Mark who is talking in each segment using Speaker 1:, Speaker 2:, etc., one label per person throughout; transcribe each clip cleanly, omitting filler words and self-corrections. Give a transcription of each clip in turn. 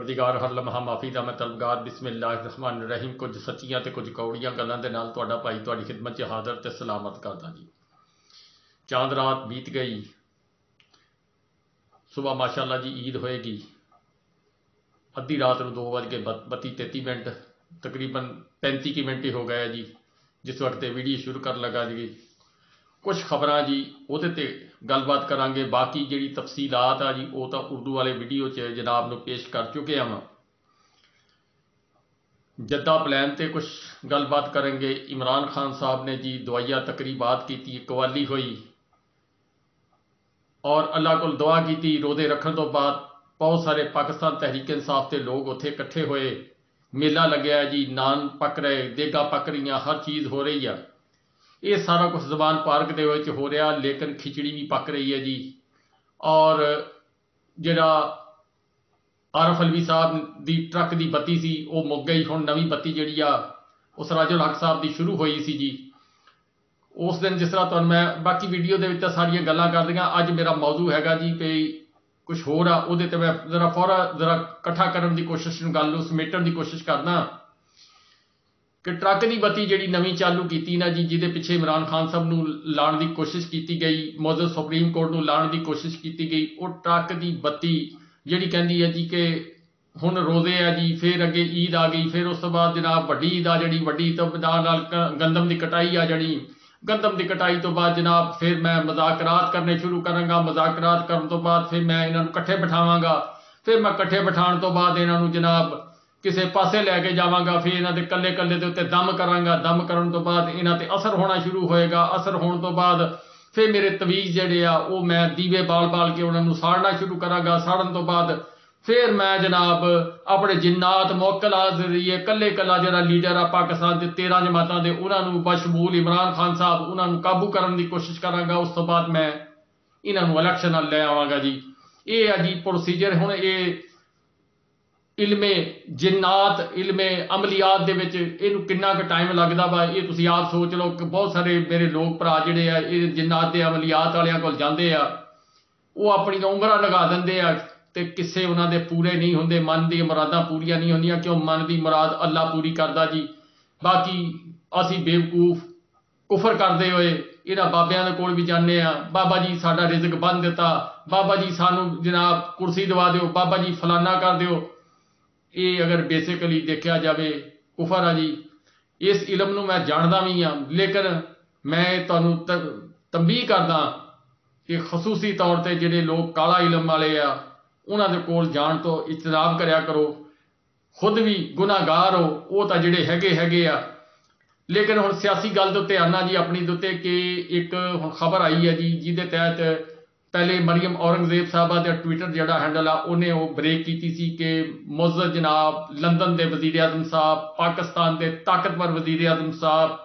Speaker 1: परवरदिगार हर लम्हा माफ़ी दा मैं तलबगार बिस्मिल्लाहिर्रहमानिर्रहीम। कुछ सच्चियां ते कुछ कौड़ियां गल्लां दे नाल तुहाडा भाई तुहाडी खिदमत च हाज़र ते सलामत करदा जी। चांद रात बीत गई, सुबह माशाअल्लाह जी ईद होएगी। अद्धी रात को 2:32 तकरीबन 35 मिनट ही हो गए जी जिस वक्त वीडियो शुरू कर लगा जी। कुछ खबर जी वो गलबात करांगे, बाकी जी तफसीलात आ जी वो तो उर्दू वाले वीडियो च जनाब को पेश कर चुके हैं। जद्दा प्लान से कुछ गलबात करेंगे। इमरान खान साहब ने जी दुआया तकरीबात की, कवाली हुई और अल्लाह को दुआ की। रोजे रखने तो बाद बहुत सारे पाकिस्तान तहरीक इंसाफ के लोग उत्थे इकट्ठे हुए, मेला लग्या जी, नान पक रहे, देगा पक रही, हर चीज़ हो रही है। ये सारा कुछ जबान पार्क दे हो रहा, लेकिन खिचड़ी भी पक रही है जी। और जिहड़ा आरफ अलवी साहब की ट्रक की बत्ती सी वो मुक गई। हुण नवी बत्ती जिहड़ी आ उस सराजुल हक साहब की शुरू हुई सी जी। उस दिन जिस तरह तुहानूं मैं बाकी वीडियो के विच सारियां गल्लां कर दियां, अज मेरा मौजू हैगा जी कि कुछ होर आ, उहदे ते मैं जरा इकट्ठा करने की कोशिश, गल नूं समेटण की कोशिश करदा कि ट्रक की बत्ती जी नवीं चालू की ना जी, जिहदे पिछे इमरान खान साहब नूं लाण की कोशिश की गई, मौजूद सुप्रीम कोर्ट नूं लाण की कोशिश की गई। वो ट्रक की बत्ती जिहड़ी कहंदी है जी कि हुण रोजे है जी, फिर अगे ईद आ गई, फिर उस तो बाद जनाब वड्डी ईद आ जड़ी, वड्डी तो नाल गंदम की कटाई आ जड़ी, गंदम की कटाई तो बाद जनाब फिर मैं मजाकरात करने शुरू करांगा, मजाकरात करन तो बाद फिर मैं इन्हां नूं इकट्ठे बिठावांगा, फिर मैं इकट्ठे बिठाण तो बाद इन्हां नूं जनाब किसी पासे लैके जावांगा, फिर इन्हां दे कल्ले कल्ले दे उत्ते दम करांगा, दम करन तो बाद इन्हां ते असर होना शुरू होएगा। असर होने तो बाद फिर मेरे तवीज़ जिहड़े आ वो मैं दीवे बाल बाल के उन्हां नूं साड़ना शुरू करांगा। साड़न तो बाद फिर मैं जनाब अपने जिन्नात मुवक्कल जरिए कल्ले कल्ला जिहड़ा लीडर आ पाकिस्तान के 13 जमातां दे उन्हां बशमूल इमरान खान साहब उन्हां काबू करने की कोशिश करांगा। उस तो बाद मैं इन्हां नूं इलैक्शन नाल लै आवांगा जी। ये है जी प्रोसीजर। हुण ये इल्मे जिन्नात, इल्मे अमलियात दे विच इहनूं किन्ना क टाइम लगदा वा, ये तुसीं आप सोच लो कि बहुत सारे मेरे लोग भरा जिहड़े आ ये जिन्नात दे अमलियात वालियां कोल जांदे आ, वो अपनी उमरां लगा दिंदे आ ते किस्से उन्हां दे पूरे नहीं हुंदे, मन दी मुरादां पूरीआं नहीं हुंदियां। क्यों? मन की मुराद अल्लाह पूरी करदा जी। बाकी असीं बेवकूफ कुफर करते हुए इन्हां बाबियां दे कोल भी जाने आ, बाबा जी साडा रिजक बन दिता, बाबा जी सानू जनाब कुर्सी दवा दिओ, बाबा जी फलाना कर दिओ। ये अगर बेसिकली देखा जाए कुफर आ जी। इस इलम नूं मैं जानदा भी हाँ, लेकिन मैं तुहानूं तंबीह करदा कि खसूसी तौर पर जिहड़े लोग काला इलम वाले आ उन्हां दे कोल जाण तो इजतनाब करिया करो। खुद भी गुनाहगार हो वो तो जिहड़े हैगे आ। लेकिन हुण सियासी गल दे उत्ते आना जी अपनी दे उत्ते कि एक हुण खबर आई है जी जिहदे तहत पहले मरियम औरंगजेब साहबा का ट्विटर जिहड़ा हैंडल आ उन्हें वो ब्रेक की सी कि मुअज़्ज़ज़ जनाब लंदन के वज़ीर आज़म साहब, पाकिस्तान के ताकतवर वज़ीर आज़म साहब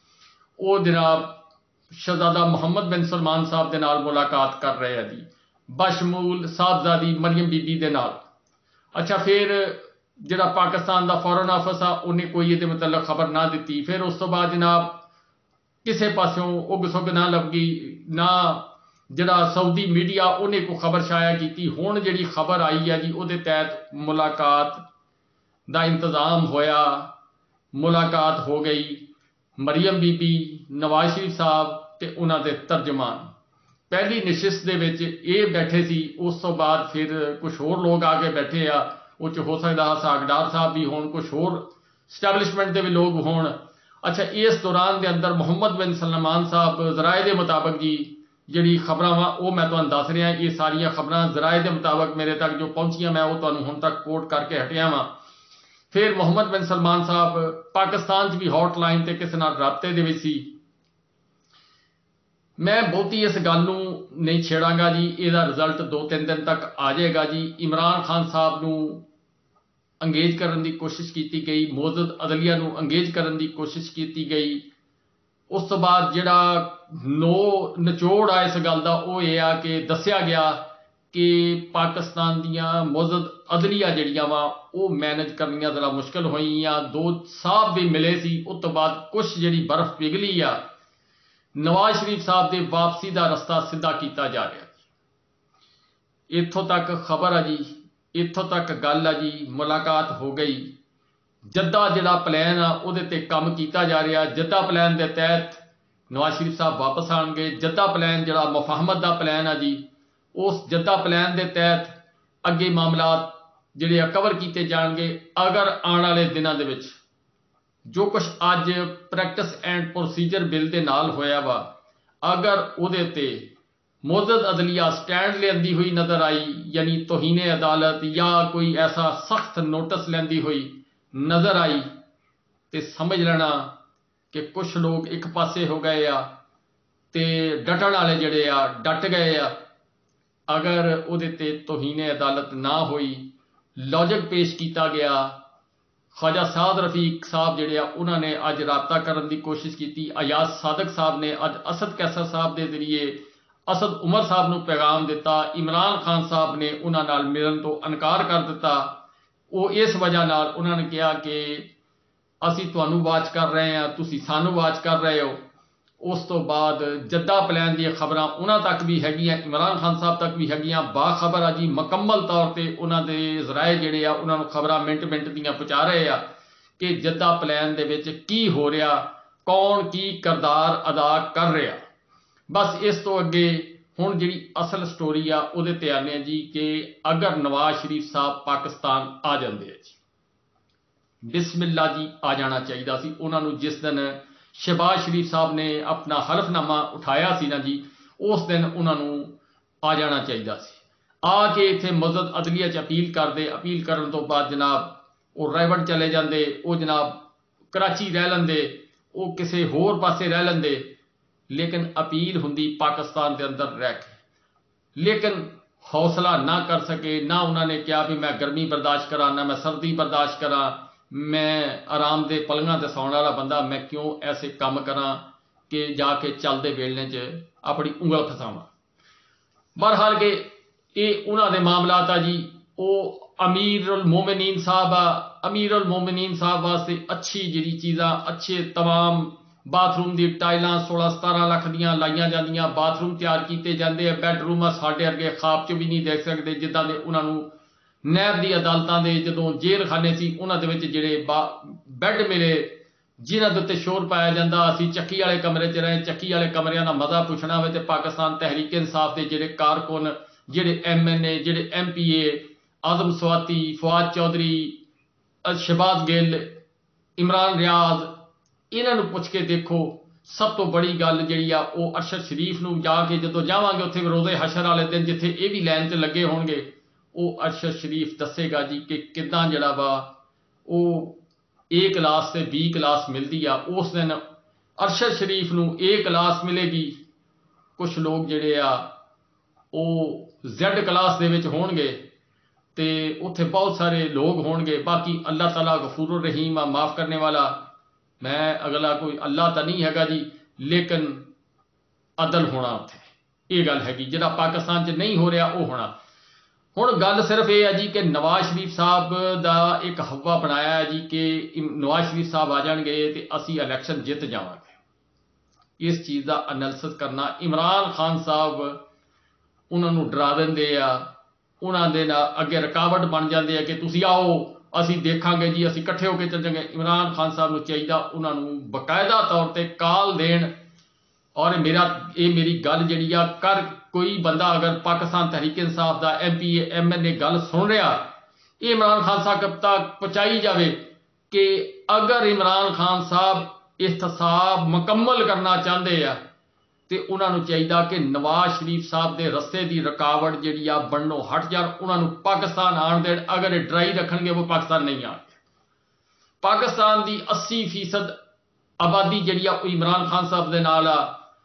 Speaker 1: वो जनाब शहजादा मोहम्मद बिन सलमान साहब के नाल मुलाकात कर रहे हैं जी, बशमूल साहबजादी मरियम बीबी के नाल। अच्छा, फिर जिहड़ा पाकिस्तान का फॉरन ऑफिस आ उन्हें कोई ये मतलब खबर ना दी। फिर उस तो बाद जनाब किसी पासों उग सुग ना लगी, ना जिहड़ा सऊदी मीडिया उन्हें कोई खबर शाया की। हुण जिहड़ी खबर आई है जी उहदे तहत मुलाकात का इंतजाम होया, मुलाकात हो गई। मरियम बीबी, नवाज शरीफ साहब ते उन्हां दे तर्जमान पहली नशिस्त दे विच ये बैठे सी। उस तो बाद फिर कुछ होर लोग आके बैठे आ, उस हो सकता सागडार साहब भी होण, कुछ होर स्टैबलिशमेंट के भी लोग होण। अच्छा, इस दौरान के अंदर मोहम्मद बिन सलमान साहब जराए के मुताबिक जी जिहड़ी खबरां वा वो मैं तुहानूं दस रहा, ये सारियां खबरां जराए के मुताबिक मेरे तक जो पहुंचियां मैं वो तुहानूं हुण तक कोट करके हटिया वा। फिर मोहम्मद बिन सलमान साहब पाकिस्तान भी हॉटलाइन ते किसी नाल राबते दे विच सी। मैं बहुती इस गल नूं नहीं छेड़ांगा जी, इसदा रिजल्ट 2-3 दिन तक आ जाएगा जी। इमरान खान साहब नूं अंगेज करने की कोशिश की गई, मौजूद अदलिया नूं अंगेज करने की कोशिश की गई। उस तो बाद जिहड़ा निचोड़ आ इस गल का वो ये आ कि दस्सिया गया कि पाकिस्तान दियां मौजूद अदलिया जिहड़ियां वा वो मैनेज करनियां जरा मुश्किल होईयां। 2 साहब भी मिले सी, उस तो बाद कुछ जिहड़ी बर्फ पिघली आ, नवाज शरीफ साहब के वापसी का रस्ता सीधा किया जा रहा। इत्थों तक खबर है जी। इत्थों तक गल आ जी, मुलाकात हो गई। जद्दा जिहड़ा प्लान आ उहदे ते काम कीता जा रहा। जद्दा प्लान के तहत नवाज शरीफ साहब वापस आएंगे। जद्दा प्लान जिहड़ा मुफाहमत का प्लान आ जी, उस जद्दा प्लान के तहत अगे मामलात जिहड़े कवर किए जाएंगे। अगर आने वाले दिनों के विच जो कुछ अज प्रैक्टिस एंड प्रोसीजर बिल के नाल होया वा, अगर उहदे ते मोअज़्ज़ज़ अदलिया स्टैंड लेंदी हुई नज़र आई, यानी तौहीने अदालत या कोई ऐसा सख्त नोटिस लेंदी हुई नज़र आई, तो समझ लेना कि कुछ लोग एक पासे हो गए आ ते डटण वाले जिहड़े आ डट गए आ। अगर उहदे ते तौहीने अदालत ना हुई, लॉजिक पेश किया गया, ख्वाजा साद रफीक साहब जिहड़े आ उन्होंने अज राबता करने की कोशिश की। अयाज सादक साहब ने अज असद कैसर साहब के जरिए असद उमर साहब को पैगाम दिता। इमरान खान साहब ने उन्होंने नाल मिलन तो इनकार कर दिता। वो इस वजह नाल उन्होंने कहा कि असी तुहानू वाच कर रहे हैं, तुसी सानू वाच कर रहे हो। उस तो बाद जद्दा प्लान दी खबरां उन्हां तक भी हैगियां, इमरान खान साहब तक भी हैगियां। बाखबर आ जी, मुकम्मल तौर पर उन्होंने जराए जिहड़े आ उन्होंने खबरां मिंट मिंट दियां पहुँचा रहे आ कि जद्दा प्लान दे विच की हो रहा, कौन की किरदार अदा कर रहा। बस इस तो अगे हुण जिहड़ी असल स्टोरी आ उहदे ते आने जी कि अगर नवाज शरीफ साहब पाकिस्तान आ जाते हैं जी, बिस्मिल्ला जी आ जाना चाहिए सी उन्होंने। जिस दिन शहबाज शरीफ साहब ने अपना हलफनामा उठाया सी ना जी, उस दिन उन्होंने आ जाना चाहिए सी। आके इत्थे मुअज़्ज़ज़ अदलिया च अपील करते, अपील करने तो बाद जनाब वो रायवट चले जाते, वो जनाब कराची रह लेंदे, वो किसी होर पासे रह लेंदे, लेकिन अपील हुंदी पाकिस्तान के अंदर रह के। लेकिन हौसला ना कर सके, ना उन्होंने कहा भी मैं गर्मी बर्दाश्त करा, ना मैं सर्दी बर्दाश्त करा, मैं आराम दे पलंगां ते सौण वाला बंदा, मैं क्यों ऐसे काम करा कि जाके चलते वेलने च अपनी उंगल फसावां। बहरहाल के ये उन्होंने मामलात आ जी। वो अमीर उल मोमिनीन साहब आ, अमीर उल मोमिनीन साहब वास्ते अच्छी जी चीज़ा, अच्छे तमाम बाथरूम की टाइलां 16-17 लाख दियां लाइया जांदियां, बाथरूम तैयार किए जाते हैं, बैडरूम साढ़े अरगे खाब च भी नहीं देख सकते जिदा के उन्होंने नैब की अदालतों के जो जेल खाने से उन्होंने जोड़े बैड मिले जिन्होंने उत्ते शोर पाया जाता। असी चक्की वाले कमरे च रहे, चक्की वाले कमरिया का मजा पुछना हो तो पाकिस्तान तहरीक इंसाफ के जोड़े कारकुन, जोड़े MNA, जोड़े MPA, आजम स्वाति, फवाद चौधरी, शहबाज गिल, इमरान रियाज, इन्हों पुछ के देखो। सब तो बड़ी गल जी अरशद शरीफ न जाके जो जावांगे उत्थे रोज़े हशर वाले दिन जिथे ये भी लैन च लगे होंगे, वो अरशद शरीफ दसेगा जी कि किदां जड़ा वा वो A क्लास से B क्लास मिलती आ। उस दिन अरशद शरीफ न A क्लास मिलेगी, कुछ लोग जिहड़े आ वो Z क्लास दे विच होणगे ते उत्थे बहुत सारे लोग होणगे। बाकी अल्लाह ताला गफूरुर रहीम आ, माफ़ करने वाला। मैं अगला कोई अल्लाह तो नहीं हैगा जी, लेकिन अदल होना उत्थे ये गल हैगी, जिहड़ा पाकिस्तान च नहीं हो रहा वो होना। हुण गल सिर्फ ये है जी कि नवाज शरीफ साहब का एक हवा बनाया है जी कि नवाज शरीफ साहब आ जाएंगे तो असी इलैक्शन जित जावांगे। इस चीज़ का एनालिसिस करना, इमरान खान साहब उन्होंने डरा देंगे आ, उन्होंने अगे रुकावट बन जाते हैं कि तुसी आओ असी देखांगे जी, असी इकट्ठे होकर चल जाएंगे। इमरान खान साहब को चाहिए उन्होंने बकायदा तौर पर कॉल देन। और मेरी गल जी कर कोई बंदा अगर पाकिस्तान तहरीक इंसाफ का MPA MNA गल सुन रहा, ये इमरान खान साहब तक पहुँचाई जाए कि अगर इमरान खान साहब एहतसाब मुकम्मल करना चाहते हैं तो उन्होंने चाहिए कि नवाज शरीफ साहब के रस्ते की रुकावट जी बननों हट जाए, उन्होंने पाकिस्तान आन देन। अगर ये ड्राई रखेंगे वो पाकिस्तान नहीं आएंगे। पाकिस्तान की 80% आबादी जी इमरान खान साहब के नाल आ,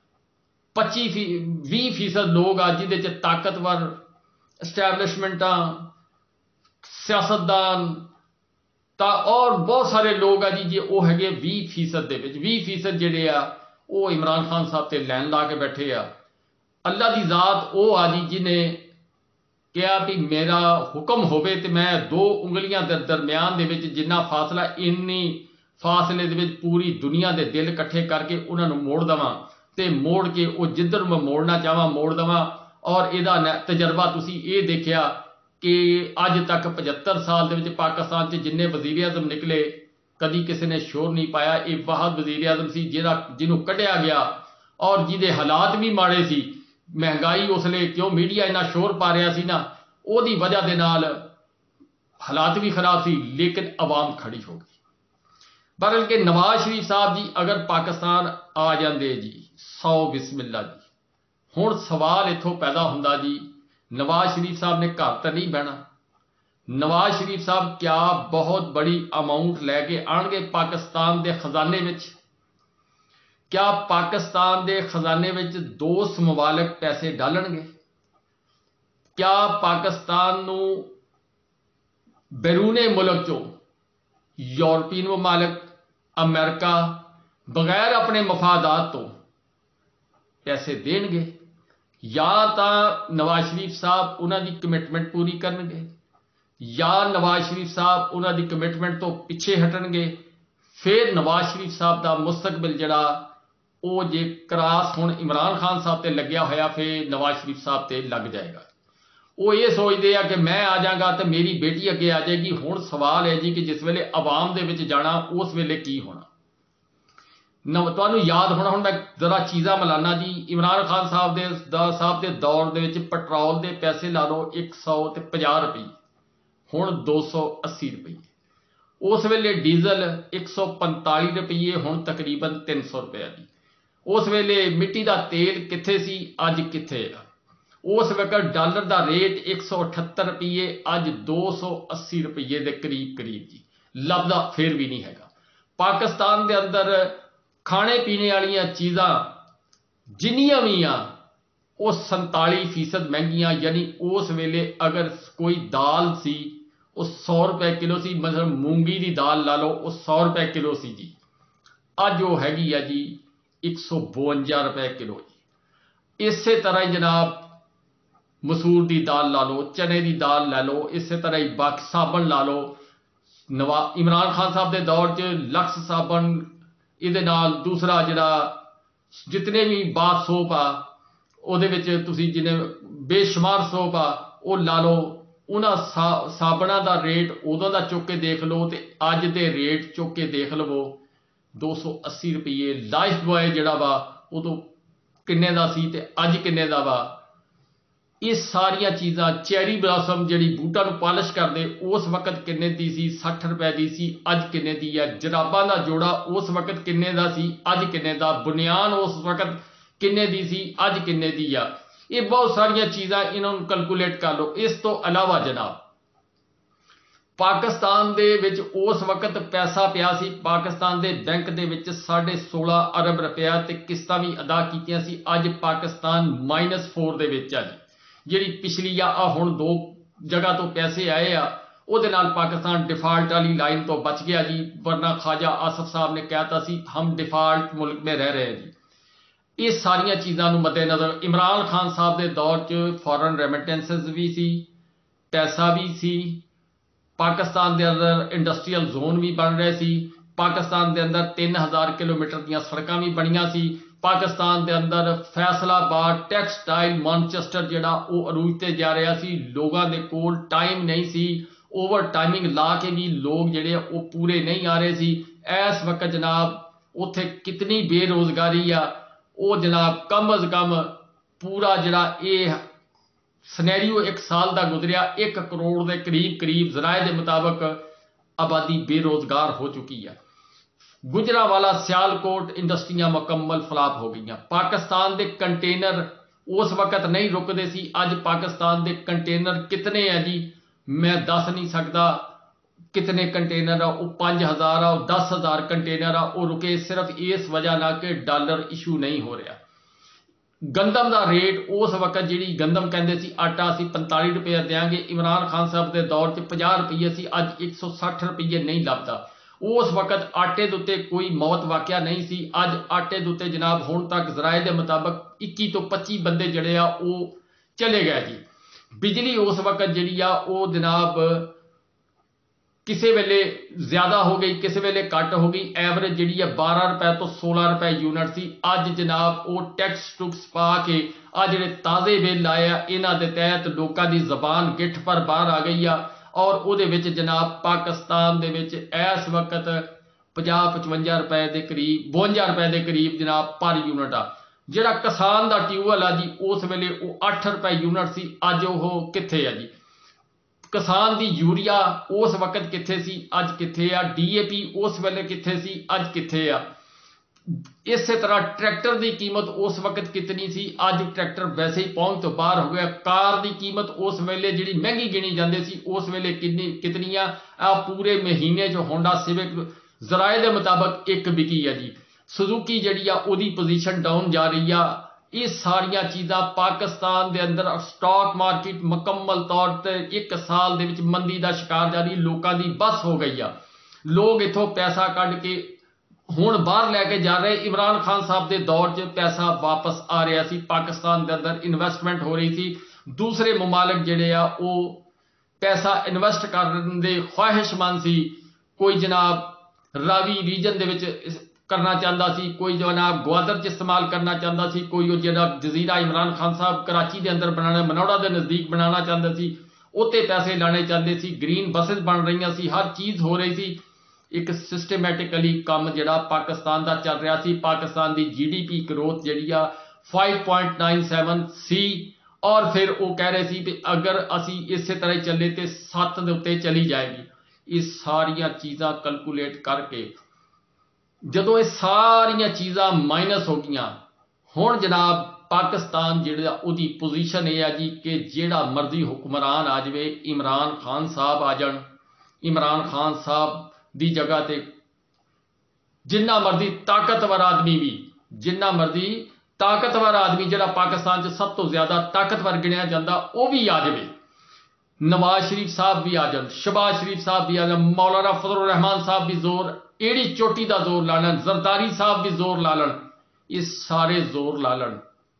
Speaker 1: 25-20% लोग आ जिहदे च ताकतवर एस्टैबलिशमेंटा, सियासतदान और बहुत सारे लोग आ जी वो है 20% दे विच 20% जिहड़े आ वो इमरान खान साहब ते लैन ला के बैठे आ। अल्लाह की जात वो आ जी जिन्हें कहा भी मेरा हुक्म होवे तो मैं 2 उंगलियां के दरम्यान दे विच जिन्ना फासला, इन्नी फासले दे विच पूरी दुनिया के दिल इकट्ठे करके उन्होंने मोड़ देवां ते मोड़ के वो जिधर मैं मोड़ना चाहवां मोड़ देवां। और इहदा तजर्बा तुसी ये देखिया कि अज तक 75 साल दे विच पाकिस्तान च जिन्ने वजीर आजम निकले कदी किसी ने शोर नहीं पाया। ये वाहद वजीर आजम सी जिन्हों कढ़िया गया और जिहदे हालात भी माड़े सी। महंगाई उसले क्यों मीडिया इन्ना शोर पा रहा सी ना, उहदी वजह दे नाल हालात भी खराब सी, लेकिन आवाम खड़ी हो गई। बहरहाल कि नवाज शरीफ साहब जी अगर पाकिस्तान आ जाते जी, 100 बिस्मिल्ला जी। हुण सवाल इत्थों पैदा हुंदा जी, नवाज शरीफ साहब ने घर तो नहीं बहना। नवाज शरीफ साहब क्या बहुत बड़ी अमाउंट लैके आएंगे पाकिस्तान के खजाने में? क्या पाकिस्तान के खजाने में दोस्त ममालिक पैसे डालणगे? क्या पाकिस्तान नूं बैरूने मुल्क चों यूरोपीयन ममालिक, अमेरिका बगैर अपने मफादात तो पैसे देणगे? या तो नवाज शरीफ साहब उन्होंने कमिटमेंट पूरी करनगे, या नवाज शरीफ साहब उन्होंने कमिटमेंट तो पिछे हटणगे। फिर नवाज शरीफ साहब का मुस्तकबिल जिहड़ा वो जे क्रास हुण इमरान खान साहब ते लग्या होया, फिर नवाज शरीफ साहब ते लग जाएगा। वो ये सोचते हैं कि मैं आ जागा तो मेरी बेटी अगे आ जाएगी। हुण सवाल है जी कि जिस वेले आवाम दे विच जाना उस वेले की होना। तुहानूं याद होना, हुण मैं जरा चीज़ां मिलाना जी। इमरान खान साहब के दौर दे विच पेट्रोल के पैसे ला लो 150 रुपये, हुण 280 रुपये। उस वेले डीजल 145 रुपये, हुण तकरीबन 300 रुपया जी। उस वेले मिट्टी का तेल कित्थे सी, अज कित्थे आ। उस वक्त डॉलर का रेट 178 रुपये, अज 280 रुपये के करीब करीब जी। लभदा फिर भी नहीं हैगा। पाकिस्तान के अंदर खाने पीने वाली चीज़ां जिन्नियां भी आ वो 47% महंगियां। यानी उस वेले अगर कोई दाल सी वो 100 रुपए किलो सी, मतलब मूंगी की दाल ला लो वो 100 रुपए किलो सी जी। अज वो हैगी आ जी 152 रुपए किलो जी। इस तरह ही जनाब मसूर की दाल ला लो, चने की दाल ला लो, इस तरह ही बाकी साबन ला लो। इमरान खान साहब के दौर च लक्स साबन, ये दूसरा जिहड़ा जितने भी बाथ सोप आ उहदे विच तुसीं जिन्हें बेशुमार सोप आ वो ला लो। उन्हां साबणा का रेट उदों का चुक के देख लो तो अज दे रेट चुक के देख लवो 280 रुपये। लाइफ बॉय जिहड़ा वा उदों किन्ने दा सी ते अज किन्ने दा वा। ये सारिया चीज़ां, चैरी ब्लॉसम जिहड़ी बूटा नूं पॉलिश करदे उस वक्त किन्ने दी सी, 60 रुपए की सी, अज किन्ने दी है। जराबां दा जोड़ा उस वक्त किन्ने दा सी, अज किन्ने दा। बुनियान उस वक्त किन्ने दी सी, अज किन्ने दी आ। ये बहुत सारिया चीज़ां इन्होंने कैलकुलेट कर लो। इस तो अलावा जनाब पाकिस्तान दे विच उस वक्त पैसा पिया सी, पाकिस्तान दे बैंक दे विच 16.5 अरब रुपया ते किस्तां भी अदा कीतियां सी। अज पाकिस्तान -4 दे विच आ जी। जिहड़ी पिछली आ हुण 2 जगह तो पैसे आए आ, उहदे नाल पाकिस्तान डिफाल्ट वाली लाइन तो बच गया जी। वरना ख्वाजा आसफ साहब ने कहता सी हम डिफाल्ट मुल्क में रह रहे हैं जी। ये सारिया चीज़ों को मद्देनज़र इमरान खान साहब के दौर च फॉरन रेमिटेंसेस भी सी, पैसा भी सी, पाकिस्तान के अंदर इंडस्ट्रीयल जोन भी बन रहे सी, पाकिस्तान के अंदर 3000 किलोमीटर दी सड़कां भी बनिया सी, पाकिस्तान के अंदर फैसलाबाद टैक्सटाइल मैनचेस्टर जिहड़ा वो अरूज ते जा रहा सी। लोगों के कोल टाइम नहीं सी, ओवर टाइमिंग ला के भी लोग जिहड़े वो पूरे नहीं आ रहे सी। इस वक्त जनाब उत्थे कितनी बेरोजगारी आ, वो जनाब कम अज कम पूरा जिहड़ा ये सनैरियो 1 साल का गुजरिया 1 करोड़ के करीब करीब जराए के मुताबिक आबादी बेरोजगार हो चुकी है। गुजरांवाला सियालकोट इंडस्ट्रियां मुकम्मल फ्लाप हो गई। पाकिस्तान के कंटेनर उस वक्त नहीं रुकते सी, अज पाकिस्तान के कंटेनर कितने हैं जी मैं दस नहीं सकता। कितने कंटेनर आ, वो 5000 आ, 10,000 कंटेनर आ, वो रुके सिर्फ इस वजह ना कि डॉलर इशू नहीं हो रहा। गंदम का रेट उस वक्त जी गंदम कहते सी आटा असीं 45 रुपये देंगे, इमरान खान साहब के दौर से 50 रुपये सी, अज 160 रुपये नहीं लभदा। उस वक्त आटे के उत्ते कोई मौत वाक़या नहीं सी, अज आटे के उत्ते जनाब हुण तक जराए के मुताबिक 21 तो 25 बंदे जिहड़े आ वो चले गए जी। बिजली उस वक्त जी वो जनाब ਕਿਸੇ ਵੇਲੇ ਜ਼ਿਆਦਾ ਹੋ ਗਈ, ਕਿਸੇ ਵੇਲੇ ਘੱਟ ਹੋ ਗਈ। ਐਵਰੇਜ ਜਿਹੜੀ ਹੈ 12 ਰੁਪਏ ਤੋਂ 16 ਰੁਪਏ ਯੂਨਿਟ ਸੀ। ਅੱਜ ਜਨਾਬ ਉਹ ਟੈਕਸ ਟੁਕਸ ਪਾ ਕੇ ਆ ਜਿਹੜੇ ਤਾਜ਼ੇ ਬਿੱਲ ਆਏ ਆ ਇਹਨਾਂ ਦੇ ਤਹਿਤ ਲੋਕਾਂ ਦੀ ਜ਼ਬਾਨ ਗਿੱਠ ਪਰ ਬਾਹਰ ਆ ਗਈ ਆ। ਔਰ ਉਹਦੇ ਵਿੱਚ ਜਨਾਬ ਪਾਕਿਸਤਾਨ ਦੇ ਵਿੱਚ ਇਸ ਵਕਤ 50-55 ਰੁਪਏ ਦੇ ਕਰੀਬ, 52 ਰੁਪਏ ਦੇ ਕਰੀਬ ਜਨਾਬ ਪਰ ਯੂਨਿਟ ਆ। ਜਿਹੜਾ ਕਿਸਾਨ ਦਾ ਟਿਊਬਵੈੱਲ ਆ ਜੀ ਉਸ ਵੇਲੇ ਉਹ 8 ਰੁਪਏ ਯੂਨਿਟ ਸੀ, ਅੱਜ ਉਹ ਕਿੱਥੇ ਆ ਜੀ। ਕਿਸਾਨ ਦੀ ਯੂਰੀਆ ਉਸ ਵਕਤ ਕਿੱਥੇ ਸੀ, ਅੱਜ ਕਿੱਥੇ ਆ। DAP ਉਸ ਵੇਲੇ ਕਿੱਥੇ ਸੀ, ਅੱਜ ਕਿੱਥੇ ਆ। ਇਸੇ ਤਰ੍ਹਾਂ ਟਰੈਕਟਰ ਦੀ ਕੀਮਤ ਉਸ ਵਕਤ ਕਿਤਨੀ ਸੀ, ਅੱਜ ਟਰੈਕਟਰ ਵੈਸੇ ਹੀ ਪਹੁੰਚ ਤੋਂ ਬਾਹਰ ਹੋ ਗਿਆ। ਕਾਰ ਦੀ ਕੀਮਤ ਉਸ ਵੇਲੇ ਜਿਹੜੀ ਮਹਿੰਗੀ ਗਿਣੀ ਜਾਂਦੀ ਸੀ ਉਸ ਵੇਲੇ ਕਿਤਨੀ ਆ ਪੂਰੇ ਮਹੀਨੇ 'ਚ ਹੋਂਡਾ ਸਿਵਿਕ ਜ਼ਰਾਏ ਦੇ ਮੁਤਾਬਕ ਇੱਕ ਵਿਕੀ ਆ ਜੀ। ਸੁਜ਼ੂਕੀ ਜਿਹੜੀ ਆ ਉਹਦੀ ਪੋਜੀਸ਼ਨ ਡਾਊਨ ਜਾ ਰਹੀ ਆ। ਇਹ ਸਾਰੀਆਂ ਚੀਜ਼ਾਂ ਪਾਕਿਸਤਾਨ ਦੇ ਅੰਦਰ ਸਟਾਕ ਮਾਰਕੀਟ ਮੁਕੰਮਲ ਤੌਰ ਤੇ ਇੱਕ ਸਾਲ ਦੇ ਵਿੱਚ ਮੰਦੀ ਦਾ ਸ਼ਿਕਾਰ ਜਾ ਰਹੀ। ਲੋਕਾਂ ਦੀ ਬਸ ਹੋ ਗਈ ਆ। ਲੋਕ ਇੱਥੋਂ ਪੈਸਾ ਕੱਢ ਕੇ ਹੁਣ ਬਾਹਰ ਲੈ ਕੇ ਜਾ ਰਹੇ। ਇਮਰਾਨ ਖਾਨ ਸਾਹਿਬ ਦੇ ਦੌਰ 'ਚ ਪੈਸਾ ਵਾਪਸ ਆ ਰਿਹਾ ਸੀ, ਪਾਕਿਸਤਾਨ ਦੇ ਅੰਦਰ ਇਨਵੈਸਟਮੈਂਟ ਹੋ ਰਹੀ ਸੀ। ਦੂਸਰੇ ਮਮਾਲਕ ਜਿਹੜੇ ਆ ਉਹ ਪੈਸਾ ਇਨਵੈਸਟ ਕਰਨ ਦੇ ਖਵਾਹਿਸ਼ਮੰਦ ਸੀ। ਕੋਈ ਜਨਾਬ ਰਾਵੀ ਰੀਜਨ ਦੇ ਵਿੱਚ ਕਰਨਾ ਚਾਹੁੰਦਾ ਸੀ, ਕੋਈ ਜਨਾਬ ਗਵਾਦਰ 'ਚ ਇਸਤੇਮਾਲ ਕਰਨਾ ਚਾਹੁੰਦਾ ਸੀ, ਕੋਈ ਉਹ ਜਿਹੜਾ ਜਜ਼ੀਰਾ ਇਮਰਾਨ ਖਾਨ ਸਾਹਿਬ ਕਰਾਚੀ ਦੇ ਅੰਦਰ ਬਣਾਉਣਾ, ਮਨੌੜਾ ਦੇ ਨਜ਼ਦੀਕ ਬਣਾਉਣਾ ਚਾਹੁੰਦਾ ਸੀ, ਉੱਤੇ ਪੈਸੇ ਲਾਣੇ ਚਾਹੁੰਦੇ ਸੀ। ਗ੍ਰੀਨ ਬੱਸਿਸ ਬਣ ਰਹੀਆਂ ਸੀ, ਹਰ ਚੀਜ਼ ਹੋ ਰਹੀ ਸੀ। ਇੱਕ ਸਿਸਟਮੈਟਿਕਲੀ ਕੰਮ ਜਿਹੜਾ ਪਾਕਿਸਤਾਨ ਦਾ ਚੱਲ ਰਿਹਾ ਸੀ। ਪਾਕਿਸਤਾਨ ਦੀ GDP ਗਰੋਥ ਜਿਹੜੀ ਆ 5.97 ਸੀ। ਔਰ ਫਿਰ ਉਹ ਕਹਿ ਰਹੇ ਸੀ ਵੀ ਅਗਰ ਅਸੀਂ ਇਸੇ ਤਰ੍ਹਾਂ ਹੀ ਚੱਲੇ ਤੇ 7 ਦੇ ਉੱਤੇ ਚਲੀ ਜਾਏਗੀ। ਇਹ ਸਾਰੀਆਂ ਚੀਜ਼ਾਂ ਕੈਲਕੂਲੇਟ ਕਰਕੇ ਜਦੋਂ ਇਹ ਸਾਰੀਆਂ ਚੀਜ਼ਾਂ ਮਾਈਨਸ ਹੋ ਗਈਆਂ, ਹੁਣ ਜਨਾਬ ਪਾਕਿਸਤਾਨ ਜਿਹੜਾ ਉਹਦੀ ਪੋਜੀਸ਼ਨ ਇਹ ਆ ਜੀ ਕਿ ਜਿਹੜਾ ਮਰਜ਼ੀ ਹੁਕਮਰਾਨ ਆ ਜਾਵੇ, ਇਮਰਾਨ ਖਾਨ ਸਾਹਿਬ ਆ ਜਾਣ, ਇਮਰਾਨ ਖਾਨ ਸਾਹਿਬ ਦੀ ਜਗ੍ਹਾ ਤੇ ਜਿੰਨਾ ਮਰਜ਼ੀ ਤਾਕਤਵਰ ਆਦਮੀ ਵੀ, ਜਿੰਨਾ ਮਰਜ਼ੀ ਤਾਕਤਵਰ ਆਦਮੀ ਜਿਹੜਾ ਪਾਕਿਸਤਾਨ 'ਚ ਸਭ ਤੋਂ ਜ਼ਿਆਦਾ ਤਾਕਤਵਰ ਗਿਣਿਆ ਜਾਂਦਾ ਉਹ ਵੀ ਆ ਜਾਵੇ। ਨਵਾਜ਼ ਸ਼ਰੀਫ ਸਾਹਿਬ ਵੀ ਆ ਜਾਣ, ਸ਼ਹਬਾਜ਼ ਸ਼ਰੀਫ ਸਾਹਿਬ ਵੀ ਆ ਜਾਣ, ਮੌਲਾਨਾ ਫਜ਼ਲੁਰ ਰਹਿਮਾਨ ਸਾਹਿਬ ਵੀ ਜ਼ੋਰ ਏੜੀ ਚੋਟੀ ਦਾ ਜ਼ੋਰ ਲਾ ਲੈਣ, ਜ਼ਰਦਾਰੀ ਸਾਹਿਬ ਵੀ ਜ਼ੋਰ ਲਾ ਲੈਣ, ਇਹ ਸਾਰੇ ਜ਼ੋਰ ਲਾ ਲੈਣ,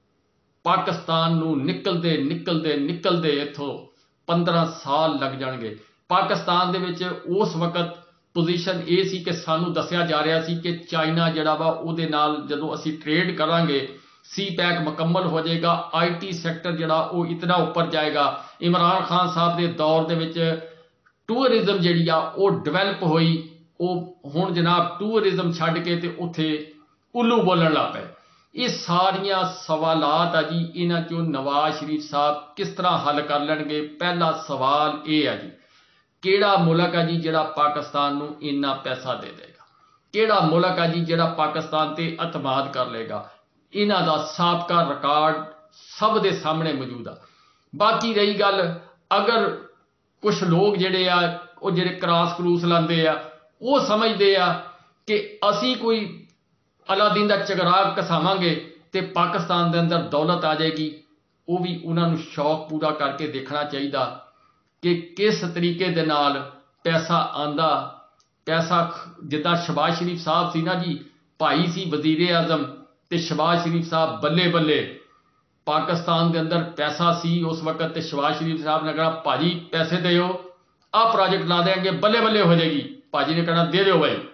Speaker 1: ਪਾਕਿਸਤਾਨ ਨੂੰ ਨਿਕਲਦੇ ਨਿਕਲਦੇ ਨਿਕਲਦੇ ਇੱਥੋਂ 15 ਸਾਲ ਲੱਗ ਜਾਣਗੇ। ਪਾਕਿਸਤਾਨ ਦੇ ਵਿੱਚ ਉਸ ਵਕਤ ਪੋਜੀਸ਼ਨ ਇਹ ਸੀ ਕਿ ਸਾਨੂੰ ਦੱਸਿਆ ਜਾ ਰਿਹਾ ਸੀ ਕਿ ਚਾਈਨਾ ਜਿਹੜਾ ਵਾ ਉਹਦੇ ਨਾਲ ਜਦੋਂ ਅਸੀਂ ਟ੍ਰੇਡ ਕਰਾਂਗੇ CPEC ਮੁਕੰਮਲ ਹੋ ਜਾਏਗਾ, IT ਸੈਕਟਰ ਜਿਹੜਾ ਉਹ ਇਤਨਾ ਉੱਪਰ ਜਾਏਗਾ। ਇਮਰਾਨ ਖਾਨ ਸਾਹਿਬ ਦੇ ਦੌਰ ਦੇ ਵਿੱਚ ਟੂਰਿਜ਼ਮ ਜਿਹੜੀ ਆ ਉਹ ਡਿਵੈਲਪ ਹੋਈ। ਉਹ ਹੁਣ ਜਨਾਬ ਟੂਰਿਜ਼ਮ ਛੱਡ ਕੇ ਤੇ ਉੱਥੇ ਉੱਲੂ ਬੋਲਣ ਲੱਗ ਪਏ। ਇਹ ਸਾਰੀਆਂ ਸਵਾਲਾਤ ਆ ਜੀ, ਇਹਨਾਂ 'ਚੋਂ ਨਵਾਜ਼ ਸ਼ਰੀਫ ਸਾਹਿਬ ਕਿਸ ਤਰ੍ਹਾਂ ਹੱਲ ਕਰ ਲੈਣਗੇ। ਪਹਿਲਾ ਸਵਾਲ ਇਹ ਆ ਜੀ, ਕਿਹੜਾ ਮੁਲਕ ਆ ਜੀ ਜਿਹੜਾ ਪਾਕਿਸਤਾਨ ਨੂੰ ਇੰਨਾ ਪੈਸਾ ਦੇ ਦੇਗਾ? ਕਿਹੜਾ ਮੁਲਕ ਆ ਜੀ ਜਿਹੜਾ ਪਾਕਿਸਤਾਨ ਤੇ ਇਤਮਾਦ ਕਰ ਲਏਗਾ? ਇਹਨਾਂ ਦਾ ਸਾਬਕਾ ਰਿਕਾਰਡ ਸਭ ਦੇ ਸਾਹਮਣੇ ਮੌਜੂਦ ਆ। ਬਾਕੀ ਰਹੀ ਗੱਲ, ਅਗਰ ਕੁਝ ਲੋਕ ਜਿਹੜੇ ਆ ਉਹ ਜਿਹੜੇ ਕਰਾਸ ਲਾਉਂਦੇ ਆ ਉਹ ਸਮਝਦੇ ਆ ਕਿ ਅਸੀਂ ਕੋਈ ਅਲਾਦੀਨ ਦਾ ਚਿਰਾਗ ਘਸਾਵਾਂਗੇ ਤੇ ਪਾਕਿਸਤਾਨ ਦੇ ਅੰਦਰ ਦੌਲਤ ਆ ਜਾਏਗੀ। ਉਹ ਵੀ ਉਹਨਾਂ ਨੂੰ ਸ਼ੌਕ ਪੂਰਾ ਕਰਕੇ ਦੇਖਣਾ ਚਾਹੀਦਾ ਕਿ ਕਿਸ ਤਰੀਕੇ ਦੇ ਨਾਲ ਪੈਸਾ ਆਂਦਾ। ਪੈਸਾ ਜਿੱਦਾਂ ਸ਼ਹਬਾਜ਼ ਸ਼ਰੀਫ ਸਾਹਿਬ ਸੀ ਨਾ ਜੀ, ਭਾਈ ਸੀ ਵਜ਼ੀਰ ਆਜ਼ਮ, ਤੇ ਸ਼ਹਬਾਜ਼ ਸ਼ਰੀਫ ਸਾਹਿਬ ਬੱਲੇ ਬੱਲੇ ਪਾਕਿਸਤਾਨ ਦੇ ਅੰਦਰ ਪੈਸਾ ਸੀ ਉਸ ਵਕਤ, ਤੇ ਸ਼ਹਬਾਜ਼ ਸ਼ਰੀਫ ਸਾਹਿਬ ਨੇ ਕਹਿਣਾ ਭਾਜੀ ਪੈਸੇ ਦਿਓ, ਆਹ ਪ੍ਰੋਜੈਕਟ ਲਾ ਦੇंगे, ਬੱਲੇ ਬੱਲੇ ਹੋ ਜਾਏਗੀ। ਭਾਜੀ ਨੇ ਕਹਿਣਾ ਦੇ ਦਿਓ ਭਾਈ।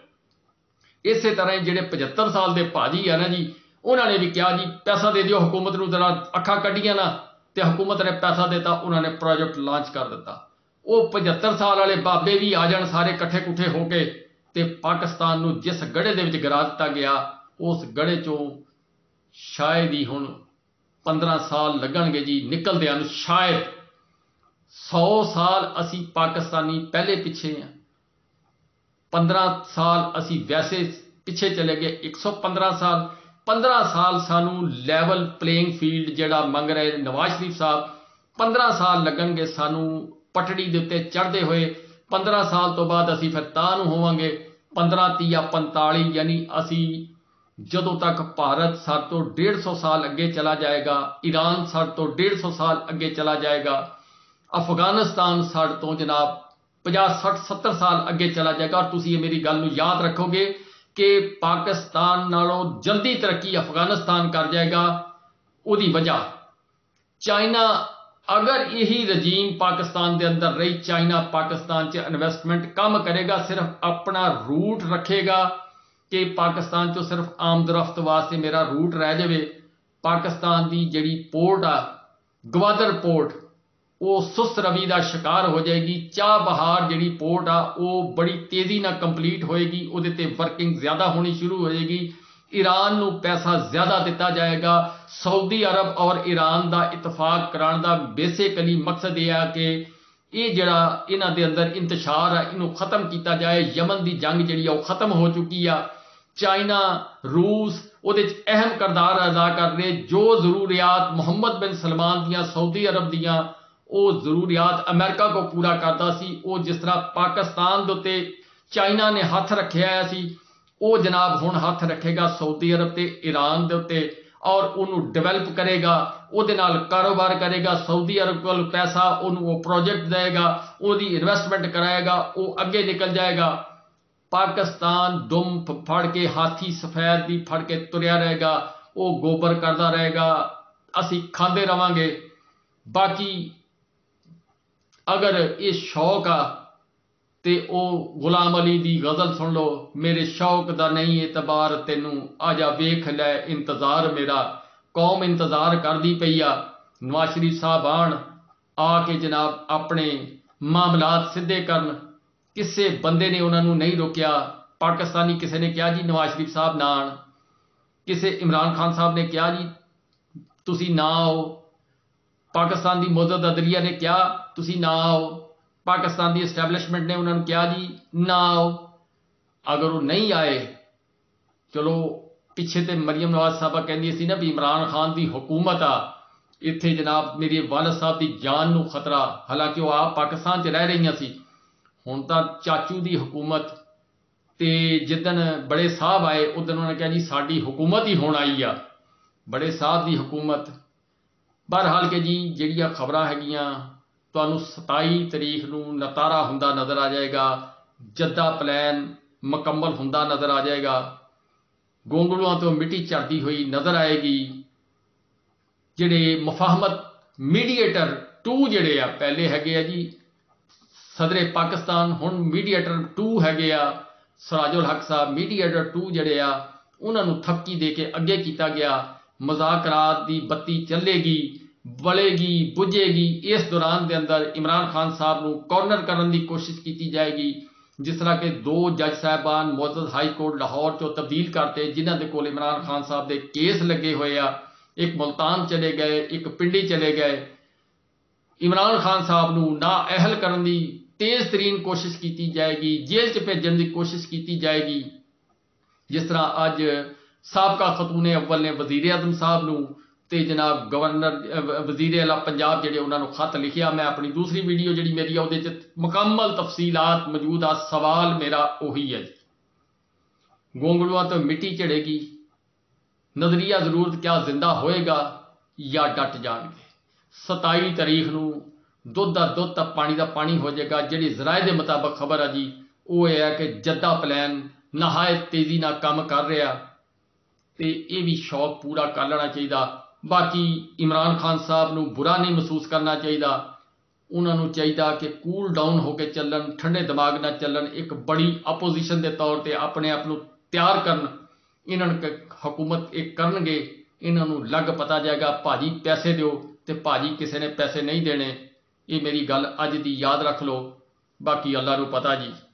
Speaker 1: ਇਸੇ ਤਰ੍ਹਾਂ ਜਿਹੜੇ 75 ਸਾਲ ਦੇ ਭਾਜੀ ਆ ਨਾ ਜੀ, ਉਹਨਾਂ ਨੇ ਵੀ ਕਿਹਾ ਜੀ ਪੈਸਾ ਦੇ ਦਿਓ ਹਕੂਮਤ ਨੂੰ। ਜ਼ਰਾ ਅੱਖਾਂ ਕੱਢੀਆਂ ਨਾ ਤੇ ਹਕੂਮਤ ਨੇ ਪੈਸਾ ਦਿੱਤਾ, ਉਹਨਾਂ ਨੇ ਪ੍ਰੋਜੈਕਟ ਲਾਂਚ ਕਰ ਦਿੱਤਾ। ਉਹ 75 ਸਾਲ ਵਾਲੇ ਬਾਬੇ ਵੀ ਆ ਜਾਣ ਸਾਰੇ ਇਕੱਠੇ ਕੁੱਠੇ ਹੋ ਕੇ, ਤੇ ਪਾਕਿਸਤਾਨ ਨੂੰ ਜਿਸ ਗੜੇ ਦੇ ਵਿੱਚ ਗਿਰਾ ਦਿੱਤਾ ਗਿਆ ਉਸ ਗੜੇ 'ਚੋਂ ਸ਼ਾਇਦ ਹੀ ਹੁਣ 15 ਸਾਲ ਲੱਗਣਗੇ ਜੀ ਨਿਕਲਦਿਆਂ ਨੂੰ। ਸ਼ਾਇਦ 100 ਸਾਲ ਅਸੀਂ ਪਾਕਿਸਤਾਨੀ ਪਹਿਲੇ ਪਿੱਛੇ ਹਾਂ, 15 ਸਾਲ ਅਸੀਂ ਵੈਸੇ ਪਿੱਛੇ ਚਲੇ ਗਏ, 115 ਸਾਲ। 15 ਸਾਲ ਸਾਨੂੰ ਲੈਵਲ ਪਲੇਇੰਗ ਫੀਲਡ ਜਿਹੜਾ ਮੰਗ ਰਹੇ ਨਵਾਜ਼ ਸ਼ਰੀਫ ਸਾਹਿਬ, 15 ਸਾਲ ਲੱਗਣਗੇ ਸਾਨੂੰ ਪਟੜੀ ਦੇ ਉੱਤੇ ਚੜ੍ਹਦੇ ਹੋਏ। 15 ਸਾਲ ਤੋਂ ਬਾਅਦ ਅਸੀਂ ਫਿਰ ਤਾਂ ਨੂੰ ਹੋਵਾਂਗੇ 15 30 45, ਯਾਨੀ ਅਸੀਂ ਜਦੋਂ ਤੱਕ ਭਾਰਤ ਸਾਡੇ ਤੋਂ 150 ਸਾਲ ਅੱਗੇ ਚਲਾ ਜਾਏਗਾ, ਈਰਾਨ ਸਾਡੇ ਤੋਂ 150 ਸਾਲ ਅੱਗੇ ਚਲਾ ਜਾਏਗਾ, ਅਫਗਾਨਿਸਤਾਨ ਸਾਡੇ ਤੋਂ ਜਨਾਬ 50 60 70 ਸਾਲ ਅੱਗੇ ਚਲਾ ਜਾਏਗਾ। ਔਰ ਤੁਸੀਂ ਇਹ ਮੇਰੀ ਗੱਲ ਨੂੰ ਯਾਦ ਰੱਖੋਗੇ ਕਿ ਪਾਕਿਸਤਾਨ ਨਾਲੋਂ ਜਲਦੀ ਤਰੱਕੀ ਅਫਗਾਨਿਸਤਾਨ ਕਰ ਜਾਏਗਾ। ਉਹਦੀ ਵਜ੍ਹਾ ਚਾਈਨਾ अगर यही रजीम पाकिस्तान के अंदर रही, चाइना पाकिस्तान च इन्वेस्टमेंट कम करेगा, सिर्फ अपना रूट रखेगा कि पाकिस्तान चो सिर्फ आमदरफ्त वास्ते मेरा रूट रह जाए, पाकिस्तान की जिहड़ी पोर्ट आ गवादर पोर्ट वो सुस्त रवि का शिकार हो जाएगी। चाह बहार जिहड़ी पोर्ट आ वो बड़ी तेज़ी नाल कंप्लीट होएगी, उहदे ते वर्किंग ज़्यादा होनी शुरू हो जाएगी। ईरान नूं पैसा ज़्यादा दिता जाएगा। सऊदी अरब और ईरान का इतफाक कराने का बेसिकली मकसद यह है कि ये जिहड़ा इन्हां दे अंदर इंतशार है इनू खत्म किया जाए। यमन की जंग जिहड़ी आ खत्म हो चुकी आ। चाइना रूस उहदे च अहम किरदार अदा कर रहे। जो जरूरियात मुहम्मद बिन सलमान दियां, सऊदी अरब दियां, वो जरूरियात अमेरिका को पूरा करता सी, वो जिस तरह पाकिस्तान दे उत्ते चाइना ने हथ रखिया सी, वो जनाब हुण हथ रखेगा सऊदी अरब ते ईरान दे उत्ते और उन्होंने डिवेलप करेगा, उहदे नाल कारोबार करेगा। सऊदी अरब को पैसा उन्होंने वो प्रोजेक्ट देगा, उहदी इन्वेस्टमेंट कराएगा, वो अगे निकल जाएगा। पाकिस्तान दुम फड़ के हाथी सफैद की फड़ के तुरया रहेगा, वो गोबर करता रहेगा, असी खाते रवांगे। बाकी अगर ये शौक आ ते ओ गुलाम अली दी गज़ल सुन लो, मेरे शौक दा नहीं एतबार तेनू, आजा वेख लै इंतज़ार मेरा। कौम इंतज़ार करदी पई आ, नवाज शरीफ साहब आन आके जनाब अपने मामलात सिद्धे करन। किसी बंदे ने उन्होंने नहीं रोकया। पाकिस्तानी किसी ने कहा जी नवाज शरीफ साहब ना आन, किसी इमरान खान साहब ने कहा जी तुसी ना आओ, पाकिस्तान की मुअज़्ज़ज़ अदलिया ने कहा तुसी ना आओ, पाकिस्तान की एस्टैबलिशमेंट ने उन्होंने कहा जी ना आओ। अगर वो नहीं आए, चलो पिछे तो मरियम नवाज साहबा कहती सी ना भी इमरान खान की हुकूमत आ, इत्थे जनाब मेरे वालद साहब की जान नूं खतरा, हालांकि वो आप पाकिस्तान च रह रही सी। हुण तां चाचू की हुकूमत ते जिदन बड़े साहब आए उदन उन्होंने कहा जी साडी हुकूमत ही होण आई आ, बड़े साहब की हुकूमत। बहरहाल के जी जिहड़ियां खबरां हैगियां तुहानूं 27 तरीक नूं नतारा हुंदा नज़र आ जाएगा, जद्दा प्लैन मुकम्मल हुंदा नज़र आ जाएगा, गोंगलूआं तो मिट्टी झड़दी हुई नज़र आएगी। जिहड़े मुफाहमत मीडिएटर 2 जिहड़े आ, पहले हैगे आ जी सदरे पाकिस्तान, हुण मीडिएटर 2 हैगे आ सराजुल हक साहब। मीडिएटर 2 जिहड़े आ उन्हां नूं थपकी दे के अगे किया गया। मज़ाकरात दी बत्ती चलेगी, बलेगी, बुझेगी। इस दौरान के अंदर इमरान खान साहब नूं कॉर्नर करने की कोशिश की जाएगी। जिस तरह के 2 जज साहबान मुअज़्ज़ज़ हाई कोर्ट लाहौर चो तब्दील करते, जिन्हां दे कोल इमरान खान साहब के केस लगे हुए आ, एक मुल्तान चले गए, एक पिंडी चले गए। इमरान खान साहब नूं नाअहल करने की तेज़ तरीन कोशिश की जाएगी, जेल च भेजने की कोशिश की जाएगी। जिस तरह अज साबका खतूने अव्वल ने वजीर आज़म साहब नूं ते जनाब गवर्नर वजीर आला पंजाब जिहड़े उन्होंने खत लिखिया। मैं अपनी दूसरी वीडियो जिहड़ी मेरी उहदे च मुकम्मल तफसीलात मौजूद आ। सवाल मेरा उही है जी, गोंगलूआं तो मिट्टी झड़ेगी, नज़रिया ज़रूरत क्या जिंदा होएगा या डट जाएंगे। 27 तरीक नूं दुध का दुध तो पानी का पानी हो जाएगा। जिहड़ी ज़राए के मुताबिक खबर है जी वो है कि जद्दा प्लैन नहायत तेज़ी नाल काम कर रहा, तो ये भी शौक पूरा कर लेना चाहिए। बाकी इमरान खान साहब नूं बुरा नहीं महसूस करना चाहिए, उन्होंने चाहिए कि कूल डाउन होकर चलन, ठंडे दिमाग न चलन, एक बड़ी अपोजिशन के तौर पर अपने आप को तैयार करन। इन्होंने हुकूमत एक करनगे, इन्होंने लग पता जाएगा भाजी पैसे दो, तो भाजी किसी ने पैसे नहीं देने। ये मेरी गल अज दी याद रख लो, बाकी अल्लाह नूं पता जी।